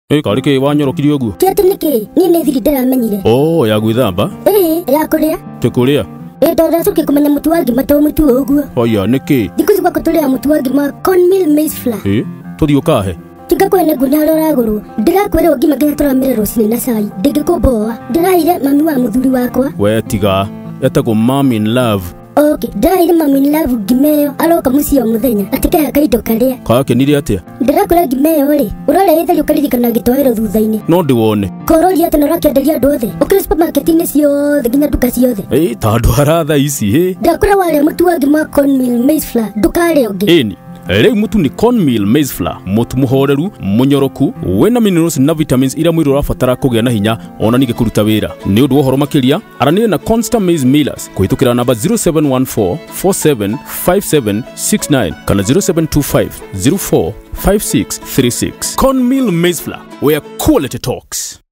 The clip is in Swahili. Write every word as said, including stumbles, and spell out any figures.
Eh, karike wanyorokiri ogu. Kiatu niki, ni ne thiri ndiramenyire. Oh, ya gwithamba? Eh, ya kuria. Tukuria. Eh, ndora cuke kumenya mutu wangi mato mutu ogu. Oya, niki. Dikuzi kwa kutulia mutu wangi ma cornmeal maize flour. Eh, tuthi ukahe. Tiga kwene gunalo raguru. Ndirakwira ugima getura mirero cine na cai. Ndigikuboa. Ndiraire mami wa muthuri wakwa. We tiga. Etagwo mom in love. Okay, ndiraire mami in love gimeyo aroka mucio muthenya. Atikaya kaido karia. Kakenire atia? Ndirakura gimeyo ri. Urore ithari ukaririkana gitwairo thuthaini. No ndiwone. Korori ate norakenderia andu othe. Ukiri supermarket ini ciothe nginya duka ciothe. Eh, tandu haratha ici he. Ndakura wale mutu wangi ma cornmeal maize flour. Ndukare ungi. Eni. Rĩu mutu ni cornmeal maize flour, mutu muhoreru, munyoroku, wena minerals na vitamins ira mwiri urabatara kugĩa na hinya ona ningĩ kũruta wĩra. Nĩ ũndũ ũhoro makĩria, aranĩre na Constant Maize Millers kũhĩtũkĩra namba zero seven one four four seven five seven six nine kana zero seven two five zero four five six three six. Cornmeal maize flour, where quality talks.